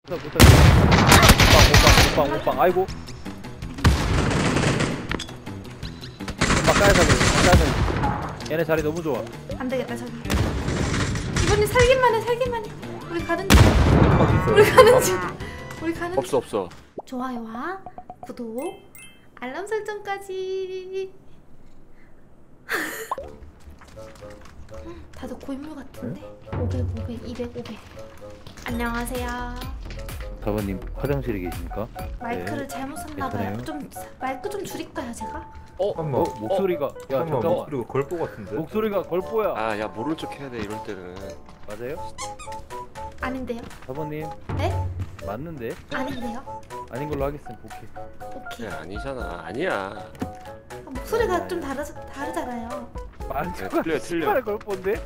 오빵 아이고 막가야 살려 얘네 자리 너무 좋아. 안되겠다 저기. 이번엔 살기만 해. 우리 가는 중. 우리 가는 중. 없어. 좋아요와 구독 알람 설정까지. 다들 고인물 같은데? 500, 200. 안녕하세요. 사부님 화장실에 계십니까? 마이크를 네. 잘못 샀나봐요. 좀 마이크 좀 줄일까요 제가? 잠깐만 목소리가 야 잠깐만 목소리가 걸보 같은데? 목소리가 걸보야. 아, 야 모른 척 해야 돼 이럴 때는. 맞아요? 아닌데요? 사부님 네? 맞는데? 아닌데요? 아닌 걸로 하겠습니다. 오케이. 야, 아니잖아. 아니야. 목소리가 좀 다르잖아요. 말투가 틀려. 신발 걸본데?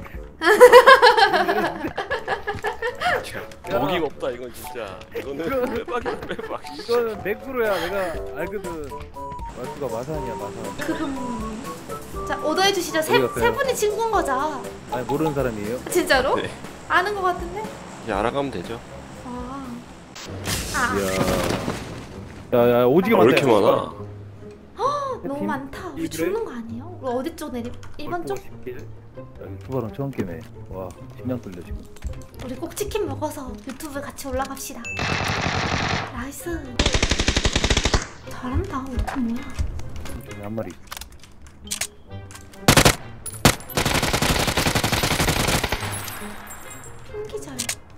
어기가 없다 이건 진짜. 이거는 빼박. 이거는 100%야. 내가 알거든. 말투가 마산이야 마산. 그럼 자 오더해 주시죠. 세 분이 친구인 거죠? 아니 모르는 사람이에요? 진짜로? 네. 아는 거 같은데? 이제 알아가면 되죠. 야 오지게 왜 많다. 이렇게 많아? 너무 많다. 우리 죽는 거 아니에요? 우리 어디 쪽 내리? 1번 쪽? 여기 투바랑 처음 깨네. 와 심장 떨려 지금. 우리 꼭 치킨 먹어서 유튜브에 같이 올라갑시다. 나이스. 잘한다. 이거 뭐야? 저기 한 마리. 핑기절.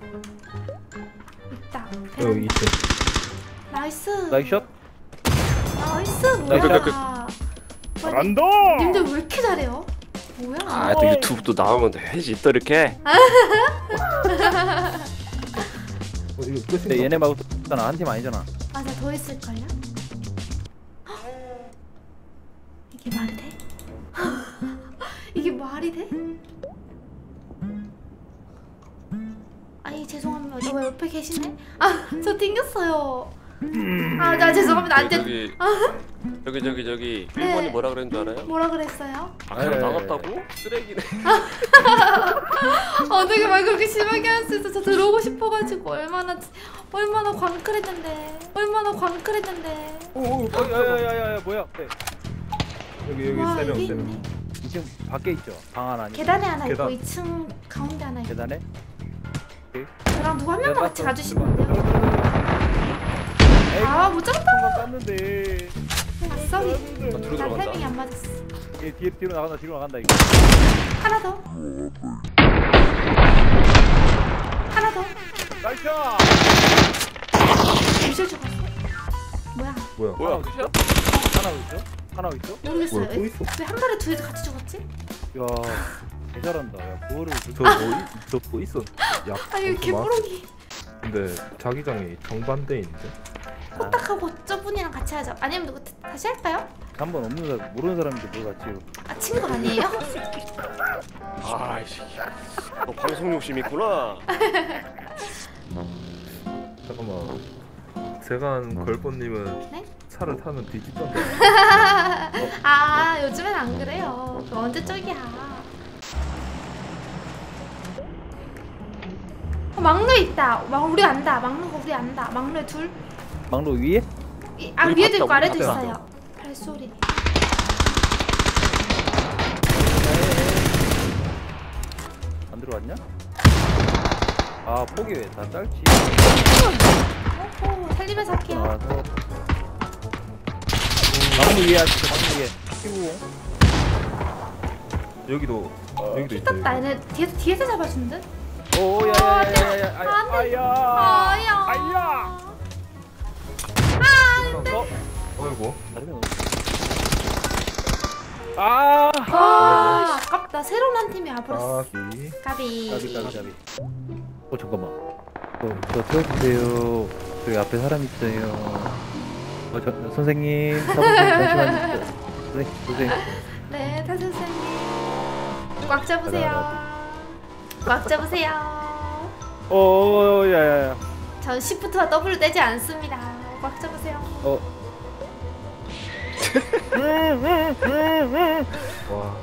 있다. 여기 있어. 나이스. 나이스 샷. 나이스. 나이스. 뭐야? 잘한다. 님들 왜 이렇게 잘해요? 뭐야? 아, 또 유튜브도 나오면 되지 또 이렇게. 이거 끝인가? 근데 얘네 말고 또 한 팀 아니잖아. 맞아, 더 있을걸요? 이게 말이 돼? 이게 말이 돼? 아니 죄송합니다. 저 옆에 계시네? 아, 저 튕겼어요. 아, 나 죄송합니다. 안 돼. 저기 네. 1번이 뭐라 그랬는 줄 알아요? 뭐라 그랬어요? 아, 그냥 나갔다고? 쓰레기네. 어떻게 말 그렇게 심하게 할 수 있어? 저 들어오고 싶어가지고 얼마나 광클했는데. 오 야야야야 뭐야? 네. 여기 와, 세 명. 이게 있네. 2층 밖에 있죠. 방 하나. 계단에 하나 계단. 있고 2층 가운데 하나 있고. 계단에? 저랑 누구 한 명만 같이 들어갔어. 가주시면 돼요. 아, 못 잡다. 깠는데. 아, 쏘리. 뒤로 나 들어간다. 타이밍이 안 맞았어. 얘 뒤로 나간다 이거. 하나 더. 나이스. 미셸 죽었어. 뭐야? 뭐야? 하나 있어? 모르겠어요. 뭐야, 또 있어? 왜 한 발에 둘이 같이 죽었지? 야, 개 잘한다. 야, 그거를 저뭐 있어? 야. 아, 이거 개뿌렁이. 근데 자기장이 정반대인데. 코딱하고 저분이랑 같이 하자. 아니면 누구 다시 할까요? 한번 없는 사람, 모르는 사람인데 뭘 같이. 아, 친구 아니에요? 아이씨. 너 방송 욕심 있구나. 잠깐만. 세간 걸보님은 네? 차를 타면 뒤집던데. 아, 요즘엔 안 그래요. 그 언제적이야. 막루에 있다. 우리 안다. 막루가 우리 안다. 막루에 둘. 막로 위에? 아, 우리 위에도 있고 봤다, 아래도 우리 봤다. 있어요. 발소리. 안 들어왔냐? 아, 포기 왜 다 짧지? 오호, 살리면서 할게요. 나와서. 막로 위에 하시죠, 막로 위에. 피고. 여기도 있다. 떴다. 여기. 얘네 뒤에서 잡아준 듯? 오, 야야야야야. 아야. 아야. 어이구. 아. 아, 아깝다. 새로운 한 팀이 아, 와버렸어. 기. 까비. 잠깐만. 저 태워주세요. 저기 앞에 사람 있어요. 선생님, 잠시만요. 선생님. 네, 타 선생님. 꽉 잡으세요. 꽉 잡으세요. 야야야. 전 시프트와 더블을 떼지 않습니다. 꽉 잡으세요. 와.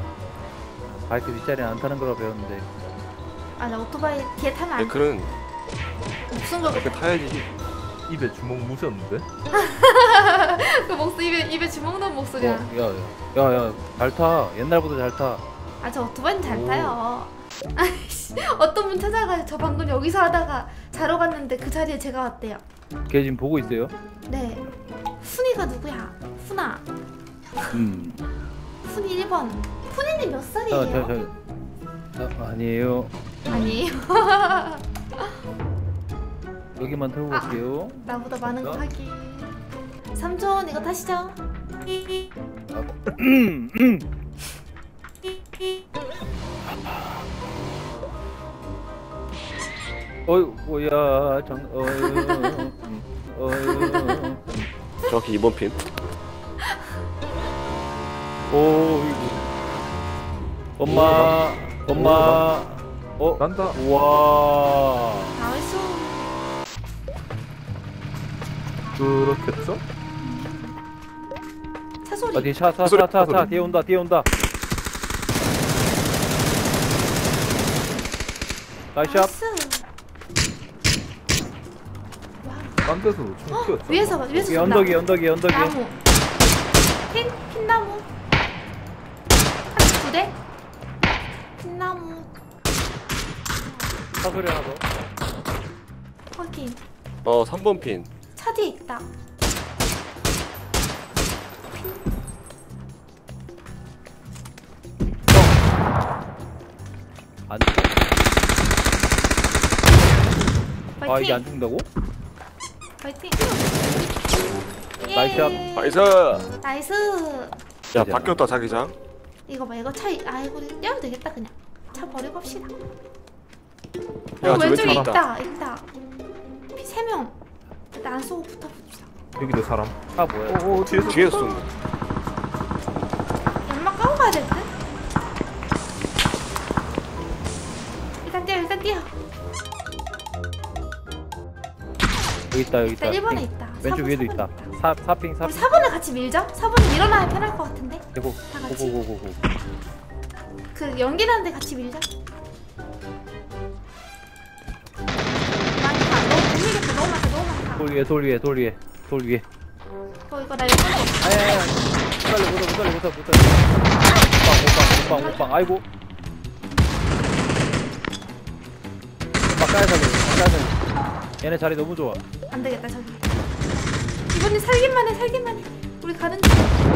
바이크 뒷자리 안 타는 거라 배웠는데. 아, 나 오토바이 뒤에 타면 안 돼. 그런 무슨 거? 이렇게 타야지. 입에 주먹 무셨는데? 그 목소리 입에 주먹 넣은 목소리야. 야야야야 잘 타. 옛날보다 잘 타. 아 저 오토바이는 잘 오. 타요. 아이씨 어떤 분 찾아가요. 저 방금 여기서 하다가 자러 갔는데 그 자리에 제가 왔대요. 걔 지금 보고 있어요. 네. 훈이가 누구야? 훈아. 훈이 1번. 훈이님 몇 살이에요? 아니에요. 아니에요. 여기만 털고 갈게요. 나보다 많은 거 하기. 삼촌 이거 타시죠. 어이구야 정확히 2번 핀. 엄마 난다. 우와 나이스. 그렇겠죠? 차 소리. 뒤에 차 뒤에 온다 나이스 샷. 나이스. 딴 데서 총 튀었죠? 위에서 봐. 위에서 쏜다. 언덕이 나무. 핀나무. 한 2대. 핀나무. 차 소리 하나 더. 확인. 3번 핀. 차 뒤에 있다. 안 파이팅. 이게 안 죽는다고? 파이팅. 나이스 샷. 예. 나이스. 나이스. 야 바뀌었다 자기장. 이거 봐. 이거 차 이거 떼어도 되겠다 그냥. 차 버리고 합시다. 야, 저 왼쪽에 왼쪽에 있다. 3명. 나 안 쏘고 붙어봅시다. 여기도 사람. 아 뭐야? 뒤에서 쏜다. 연막 까고 가야 될 듯? 일단 뛰어. 여기 있다 일단 1번에 있다. 왼쪽 4번, 위에도 4번에 있다. 4핑 우리 4번을 같이 밀죠? 4번을 밀어놔야 편할 것 같은데? 대고 다 같이. 고고고고고. 그 연기라는 데 같이 밀자. 많다. 너무 많다. 돌 위에 이거 나 여기 아야야 못 살려 못살려 아이고 막가야 살려 얘네 자리 너무 좋아. 안 되겠다 저기. 이번에 살기만 해. 우리 가는 중.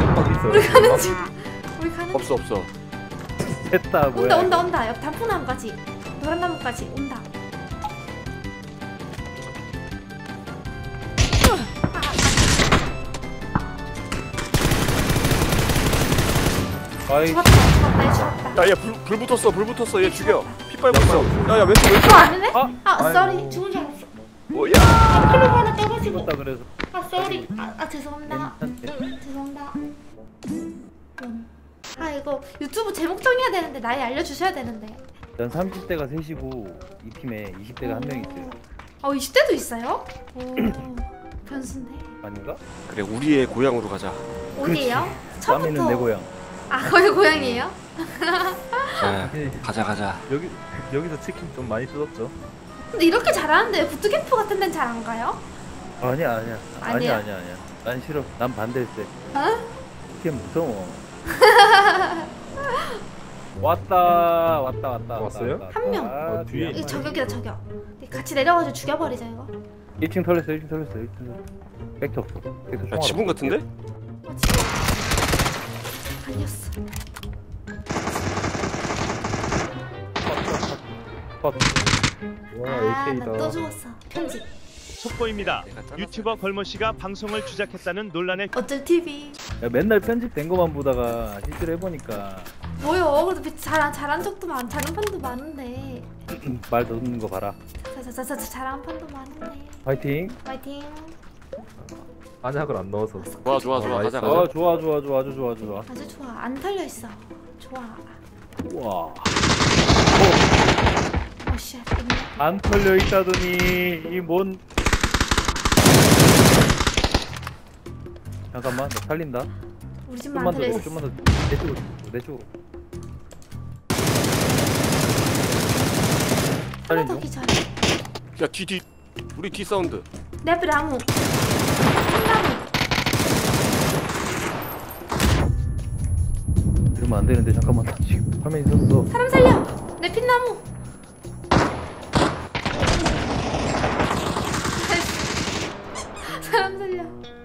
없어. 됐다 뭐야. 온다. 옆 단풍나무까지. 노란 나무까지 온다. 아이 죽었다. 야불 붙었어. 얘 죽여. 피 빨고 있어. 야야 왼쪽. 이거 아니네? 아이고. 쏘리. 죽은 줄 알았어. 뭐야? 클로버 하나 떠가지고. 죽었다 그래서 쏘리. 죄송합니다. 죄송합니다. 이거 유튜브 제목 정해야 되는데 나이 알려주셔야 되는데. 난 30대가 셋이고 이 팀에 20대가 한 명 있어요. 20대도 있어요? 오, 변수인데. 아닌가? 그래 우리의 고향으로 가자. 어디에요? 쌈이는 내 고향. 거기 고향이에요? 가자. 여기서 치킨 좀 많이 뜯었죠? 근데 이렇게 잘하는데 부트캠프 같은 데는 잘 안 가요? 아니야. 아니야? 난 싫어. 난 반대했대. 어? 이게 무서워. 왔다. 왔어요? 한 명. 뒤에 이거 저격이다 저격. 같이 내려가지고 죽여버리자 이거. 1층 털렸어. 벡터 없어. 야 지붕 같은데? 지금 아니었어. 와 나 AK다. 또 죽었어. 편집. 속보입니다. 유튜버 걸머씨가 방송을 주작했다는 논란에 어쩔 TV. 야, 맨날 편집된 거만 보다가 실제로 해보니까 뭐요? 그래도 잘한 적도 잘한 판도 많은데. 말 넣는 거 봐라. 잘한 판도 많은데. 파이팅. 파이팅. 안약을 안 넣어서. 좋아. 가자. 좋아. 아주 좋아. 아주 좋아. 안 털려 있어. 좋아. 우와. 오씨. 안 털려 있다더니 이 뭔? 잠깐만, 나 살린다. 우리 집만 안 털려 있어. 좀만 더. 내 쪽으로. 하나 살린 더 중. 기절. 야 뒤. 우리 뒤 사운드. 내 앞에 나무. 흰나무. 이러면 안 되는데 잠깐만. 나 지금 화면이 섰어. 사람 살려. 내 핀나무. 사람 살려.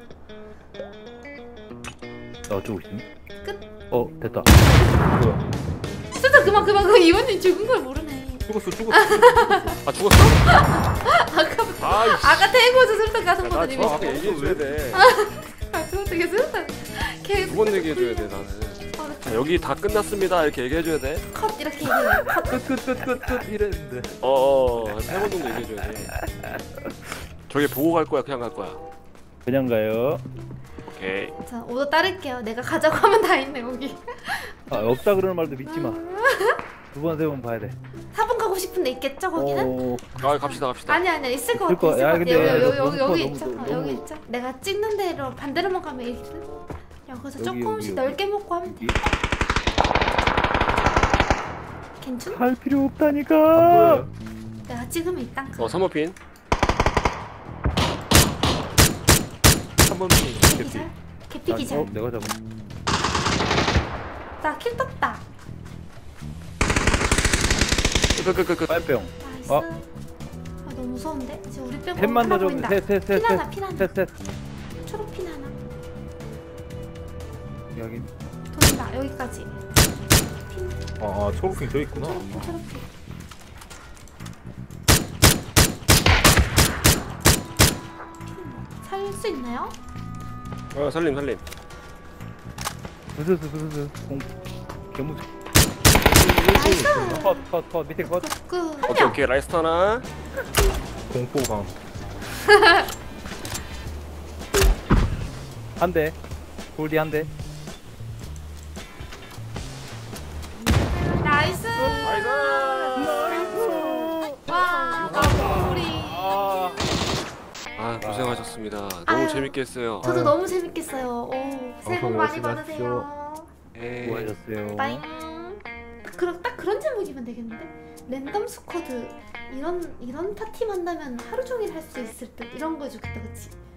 나 어쩌고 있음? 끝. 됐다. 뭐야? 진짜 그만. 그 이모님 죽은 걸 모르네. 죽었어. 아 죽었어? 아까 아이씨. 아까 태고에서 술탄 가서 나 보더니 정확하게 얘기해줘야 돼. 어떻게 술탄 걔 두 번 얘기해줘야 돼 나는. 자 여기 다 끝났습니다 이렇게 얘기해줘야 돼. 컷 이렇게 얘기해. 컷. 끝 이랬는데. 세 번 정도 얘기해줘야 돼. 저기 보고 갈 거야 그냥 갈 거야. 그냥 가요. 오케이. 자 오더 따를게요. 내가 가자고 하면 다 있네 거기. 없다 그러는 말도 믿지 마. 두 번 세 번 봐야 돼. 4번 가고 싶은데 있겠죠 거기는? 아 갑시다. 아니야 있을 것 있을 같아. 거야. 있을 야, 것 같아. 근데 여기 너무 있죠. 너무 여기 있죠. 내가 찍는 대로 반대로만 가면 있거든. 여기서 여기, 조금씩 여기. 넓게 먹고 하면 돼. 여기. 괜찮? 할 필요 없다니까. 뭐야? 내가 찍으면 일단 가. 3번 핀. 3번 기절. 개피 기절. 내가 잡아. 나 킬 떴다. 끝. 빨병. 나이스. 어? 아 너무 무서운데? 지금 우리 빼고 셋만 하나 더 보인다. 셋. 핀 하나. 셋. 초록 핀 하나. 여기. 돈다 여기까지. 핀. 초록핑 저 있구나. 초록 핀. 살릴 수 있나요? 살림. 부스스. 개무지. 나이스. 컷. 밑에 컷. 끝. 오케이 라이스트 하나. 공포감. 한 대. 골디 한 대. 나이스. 와 우리. 아 고생하셨습니다. 너무 아유. 재밌게 했어요. 저도 너무 재밌겠어요. 오, 새해 복 방송 많이 열심히 받으세요. 에이. 수고하셨어요. 빠잉. 딱 그런 제목이면 되겠는데? 랜덤 스쿼드 이런 파티 만나면 하루 종일 할 수 있을 듯 이런 거 해주겠다, 그치?